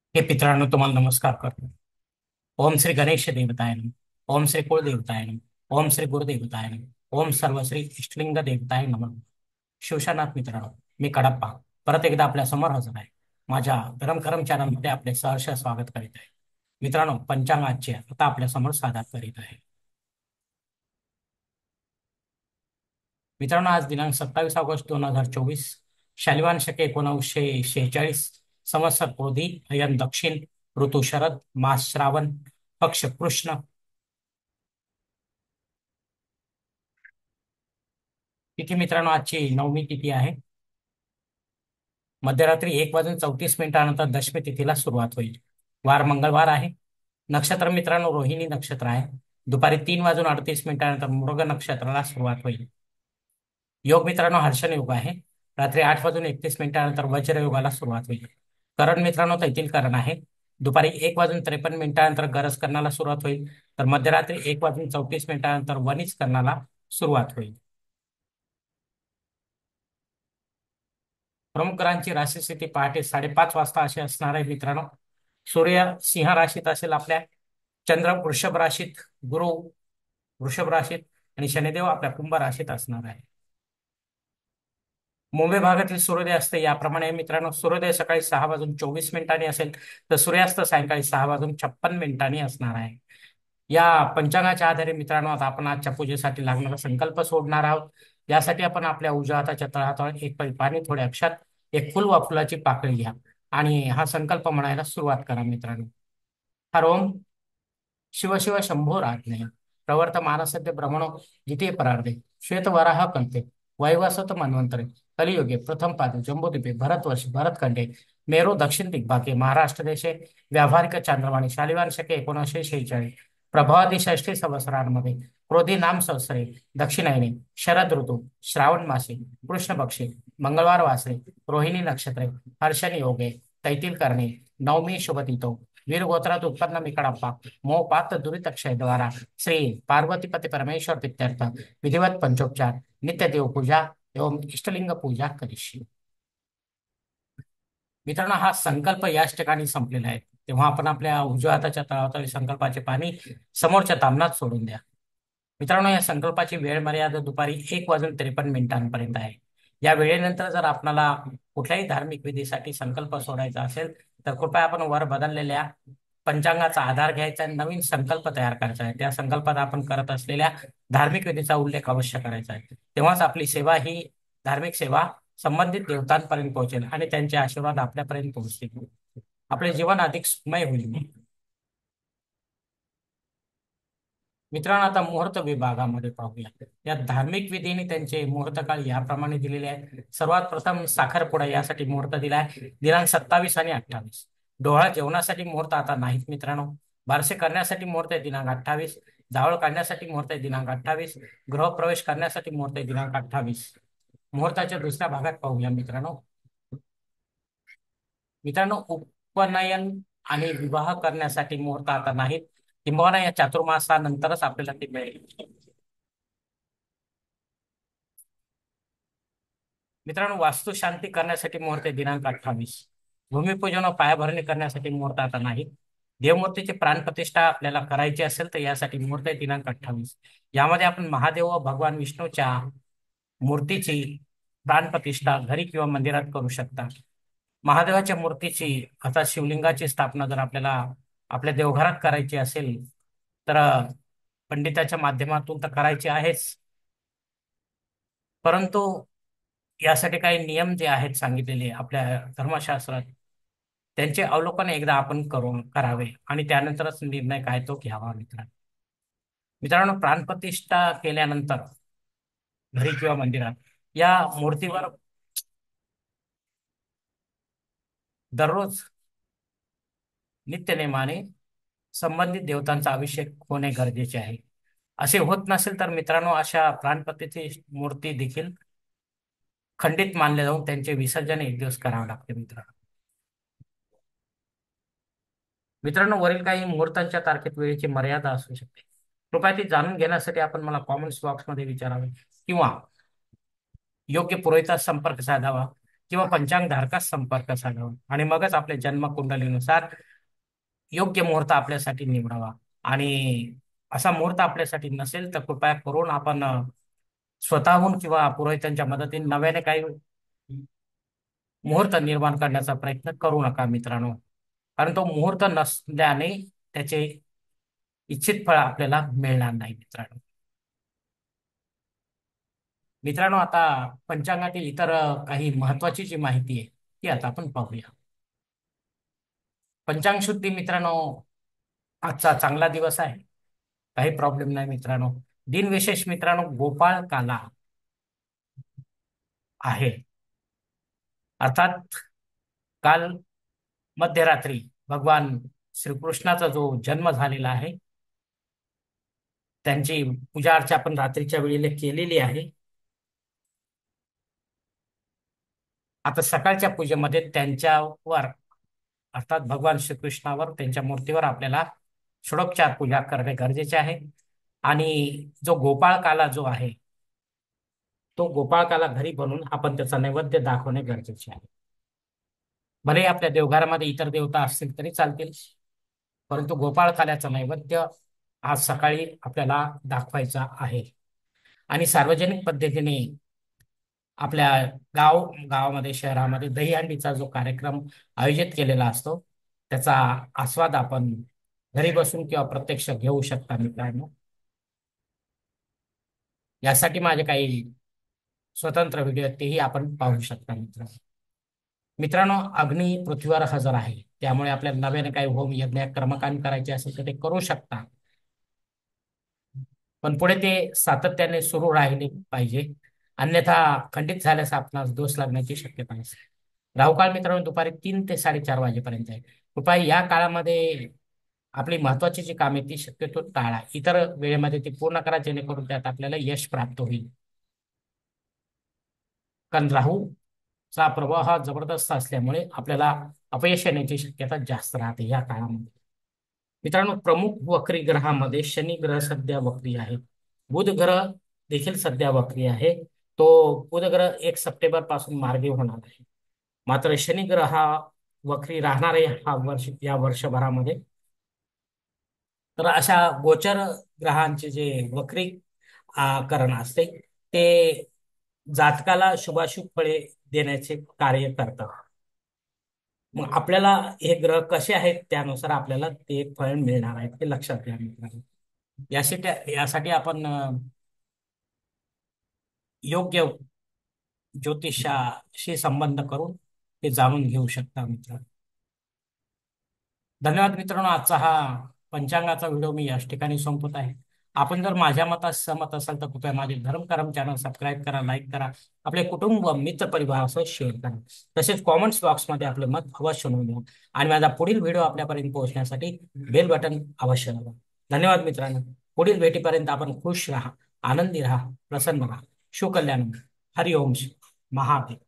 हे मित्रांनो, तुम्हाला नमस्कार करतो. ओम श्री गणेश देवताय नमः. ओम श्री कुलदेवताय नमः. ओम श्री गुरुदेवताय नमः. ओम सर्वश्री इष्टलिंग देवताय नमः. शिवशानाथ मित्रांनो, मी कडप्पा परत एकदा आपल्या समोर हजर आहे. माझ्या गरम गरम चॅनलमध्ये आपले सहर्ष स्वागत करीत आहे. मित्रांनो, पंचांग आजचे आता आपल्या समोर सादर करीत आहे. मित्रांनो, आज दिनांक 27 ऑगस्ट 2024, शालिवान शके 1946, संवत्सर क्रोधी, अयन दक्षिण, ऋतू शरद, मास श्रावण, पक्ष कृष्ण. तिथी मित्रांनो, आजची नवमी तिथी आहे. मध्यरात्री 1 वाजून 34 मिनिटानंतर दशमी तिथीला सुरुवात होईल. वार मंगळवार आहे. नक्षत्र मित्रांनो, रोहिणी नक्षत्र आहे. दुपारी 3 वाजून 38 मिनिटानंतर मृग नक्षत्राला सुरुवात होईल. योग मित्रांनो, हर्षण योग आहे. रात्री 8 वाजून 31 मिनिटानंतर वज्र योगाला सुरुवात होईल. करण मित्रांनो, तैतील करण आहे. दुपारी 1 वाजून 53 मिनिटानंतर गरज करण्याला सुरुवात होईल. तर मध्यरात्री 1 वाजून 34 मिनिटानंतर वणीच करण्याला सुरुवात होईल. प्रमुख ग्रहांची राशी स्थिती पहाटे 5:30 वाजता अशी असणार आहे मित्रांनो. सूर्य सिंह राशीत असेल आपल्या. चंद्र वृषभ राशीत, गुरु वृषभ राशीत आणि शनिदेव आपल्या कुंभ राशीत असणार आहे. मुंबई भागातील सूर्योदय असते याप्रमाणे आहे मित्रांनो. सूर्योदय सकाळी 6 वाजून 24 मिनिटांनी असेल, तर सूर्यास्त सायंकाळी 6 वाजून 56 मिनिटांनी असणार आहे. या पंचांगाच्या आधारे मित्रांनो, आता आपण आजच्या पूजेसाठी लागणारा संकल्प सोडणार आहोत. यासाठी आपण आपल्या उजव्या हाताच्या तळहातावर एक पळी पाणी, थोडे अक्षात, एक फुल वा फुलाची पाकळी घ्या आणि हा संकल्प म्हणायला सुरुवात करा मित्रांनो. हर ओम शिव शिव शंभो राज्ञे प्रवर्त मानसद्य भ्रमणो द्वितीय परार्धे श्वेतवराह कंते वैवस्वत मन्वंतरे कलियुगे प्रथम पादे जम्बूद्वीपे भरतवर्ष भरतखंडे मेरू दक्षिण दिग्भागे महाराष्ट्र देशे व्यावहारिक चांद्रमाने शालिवान शके 1946 प्रभावादी षष्ठी संवत्सरांमध्ये क्रोधी नाम संवत्सरे दक्षिणायने शरद ऋतू श्रावण मासे कृष्ण पक्षे मंगळवार वासरे रोहिणी नक्षत्रे हर्षणी योगे तैतील करणे नवमी शुभतिथो वीर गोत्रात उत्पन्न मी कडप्पा मोपात दुरित क्षय द्वारा श्री पार्वतीपती परमेश्वर प्रीत्यर्थ विधिवत पंचोपचार नित्य देव पूजा एवं इष्टलिंग पूजा करिष्ये. मित्रांनो, हा संकल्प याच ठिकाणी संपलेला आहे. तेव्हा आपण आपल्या उजव्या हाताच्या तळहातावरील संकल्पाचे पाणी समोरच्या तामनात सोडून द्या. मित्रांनो, या संकल्पाची वेळ मर्यादा दुपारी 1 वाजून 53 मिनिटांपर्यंत आहे. या वेळेनंतर जर आपल्याला कुठल्याही धार्मिक विधीसाठी संकल्प सोडायचा असेल, तर कृपया आपण वर बदललेल्या पंचांगाचा आधार घ्यायचा आणि नवीन संकल्प तयार करायचा आहे. त्या संकल्पात आपण करत असलेल्या धार्मिक विधीचा उल्लेख अवश्य करायचा आहे. तेव्हाच आपली सेवा ही धार्मिक सेवा संबंधित देवतांपर्यंत पोहोचेल आणि त्यांचे आशीर्वाद आपल्यापर्यंत पोहोचतील. आपले जीवन अधिक सुखमय होईल. मित्रांनो, आता मुहूर्त विभागामध्ये पाहूया. या धार्मिक विधीने त्यांचे मुहूर्त काळ याप्रमाणे दिलेले आहेत. सर्वात प्रथम साखरपुडा यासाठी मुहूर्त दिला आहे दिनांक 27 आणि 28. डोहाळ जेवणासाठी मुहूर्त आता नाहीत मित्रांनो. बारसे करण्यासाठी मुहूर्त आहे दिनांक 28. जावळ काढण्यासाठी मुहूर्त आहे दिनांक 28. गृहप्रवेश करण्यासाठी मुहूर्त आहे दिनांक 28. मुहूर्ताच्या दुसऱ्या भागात पाहूया मित्रांनो. मित्रांनो, उपनयन आणि विवाह करण्यासाठी मुहूर्त आता नाहीत. किंबहुना या चातुर्मासानंतरच आपल्याला ते मिळेल. मित्रांनो, वास्तुशांती करण्यासाठी मुहूर्त आहे दिनांक 28. भूमिपूजन व पायाभरणी करण्यासाठी मुहूर्त आता नाही. देवमूर्तीची प्राणप्रतिष्ठा आपल्याला करायची असेल तर यासाठी मुहूर्त आहे दिनांक 28. यामध्ये आपण महादेव व भगवान विष्णूच्या मूर्तीची प्राणप्रतिष्ठा घरी किंवा मंदिरात करू शकता. महादेवाच्या मूर्तीची अर्थात शिवलिंगाची स्थापना जर आपल्याला आपल्या देवघरात करायची असेल तर पंडिताच्या माध्यमातून तर करायची आहेच. परंतु यासाठी काही नियम जे आहेत सांगितलेले आपल्या धर्मशास्त्रात, त्यांचे अवलोकन एकदा आपण करून करावे आणि त्यानंतरच निर्णय काय तो घ्यावा मित्रांनो. मित्रांनो, प्राणप्रतिष्ठा केल्यानंतर घरी किंवा मंदिरात या मूर्तीवर दररोज नित्यनेमाने संबंधित देवतांचा अभिषेक होणे गरजेचे आहे. असे होत नसेल तर मित्रांनो, अशा प्राणप्रतिष्ठित मूर्ती देखील खंडित मानले जाऊन त्यांचे विसर्जन एक दिवस करावे लागते मित्रांनो. मित्रांनो, वरील काही मुहूर्तांच्या तारखेत वेळेची मर्यादा असू शकते. कृपया ती जाणून घेण्यासाठी आपण मला कॉमेंट्स बॉक्समध्ये विचारावे किंवा योग्य पुरोहितास संपर्क साधावा. किंवा पंचांग धारकास संपर्क साधावा आणि मगच आपल्या जन्मकुंडलीनुसार योग्य मुहूर्त आपल्यासाठी निवडावा. आणि असा मुहूर्त आपल्यासाठी नसेल तर कृपया करून आपण स्वतःहून किंवा पुरोहितांच्या मदतीने नव्याने काही मुहूर्त निर्माण करण्याचा प्रयत्न करू नका मित्रांनो. कारण तो मुहूर्त नसल्याने त्याचे इच्छित फळ आपल्याला मिळणार नाही मित्रांनो. मित्रांनो, आता पंचांगातील इतर काही महत्वाची जी माहिती आहे ती आता आपण पाहूया. पंचांग शुद्धी मित्रांनो, आजचा चांगला दिवस आहे, काही प्रॉब्लेम नाही मित्रांनो. दिनविशेष मित्रांनो गोपाळ काला आहे. अर्थात काल मध्यरात्री भगवान श्रीकृष्णाचा जो जन्म झालेला आहे, त्यांची पूजा अर्चा आपण रात्रीच्या वेळेला केलेली आहे. आता सकाळच्या पूजेमध्ये त्यांच्यावर अर्थात भगवान श्रीकृष्णावर त्यांच्या मूर्तीवर आपल्याला षोडोपचार पूजा करणे गरजेचे आहे. आणि जो गोपाळ काला जो आहे तो गोपाळ काला घरी बनवून आपण त्याचा नैवेद्य दाखवणे गरजेचे आहे. भले आपल्या देवघरामध्ये इतर देवता असतील तरी चालतील, परंतु गोपाळ काल्याचा नैवेद्य आज सकाळी आपल्याला दाखवायचा आहे. आणि सार्वजनिक पद्धतीने आपल्या गावामध्ये शहरामध्ये दहीहंडीचा जो कार्यक्रम आयोजित केलेला असतो त्याचा आस्वाद आपण घरी बसून किंवा प्रत्यक्ष घेऊ शकता मित्रांनो. यासाठी माझे काही स्वतंत्र व्हिडिओ आहेत, तेही आपण पाहू शकता मित्रांनो. मित्रांनो, अग्नी पृथ्वीवर हजर आहे, त्यामुळे आपल्याला नव्याने काही होम यज्ञ कर्मकांड करायचे असेल तर ते करू शकता. पण पुढे ते सातत्याने सुरू राहिले पाहिजे, अन्यथा खंडित झाल्यास आपणास दोष लागण्याची शक्यता असते. राहुकाळ मित्रांनो दुपारी 3 ते 4:30 वाजेपर्यंत आहे. कृपया या काळामध्ये आपली महत्वाची जी कामे ती शक्यतो टाळा, इतर वेळेमध्ये ती पूर्ण करा, जेणेकरून त्यात आपल्याला यश प्राप्त होईल. कारण राहूचा प्रभाव हा जबरदस्त असल्यामुळे आपल्याला अपयश येण्याची शक्यता जास्त राहते या काळामध्ये. मित्रांनो, प्रमुख वक्री ग्रहामध्ये शनी ग्रह सध्या वक्री आहे. बुध ग्रह देखील सध्या वक्री आहे. तो बुध ग्रह 1 सप्टेंबर पासून मार्गी होणार आहे. मात्र शनी ग्रह हा वक्री राहणार आहे या वर्षभरामध्ये. तर अशा गोचर ग्रहांचे जे वक्री करण असते ते जातकाला शुभाशुभ फळे देण्याचे कार्य करतात. मग आपल्याला हे ग्रह कसे आहेत त्यानुसार आपल्याला ते फळ मिळणार आहे, ते लक्षात घ्या मित्रांनो. यासाठी आपण योग्य ज्योतिषाशी संबंध करून ते जाणून घेऊ शकता मित्रांनो. धन्यवाद मित्रांनो. आजचा हा पंचांगाचा व्हिडिओ मी याच ठिकाणी संपवत आहे. आपण जर माझ्या मतास सहमत असाल तर कृपया माझे धर्मकरम चॅनल सबस्क्राईब करा, लाईक करा, आपले कुटुंब मित्र परिवारासह शेअर करा. तसेच कॉमेंट्स बॉक्समध्ये आपले मत अवश्य नोंदवा आणि माझा पुढील व्हिडिओ आपल्यापर्यंत पोहोचण्यासाठी बेल बटन अवश्य दाबा. धन्यवाद मित्रांनो. पुढील भेटीपर्यंत आपण खुश राहा, आनंदी राहा, प्रसन्न राहा. शिवकल्याण. हरिओम महादेव.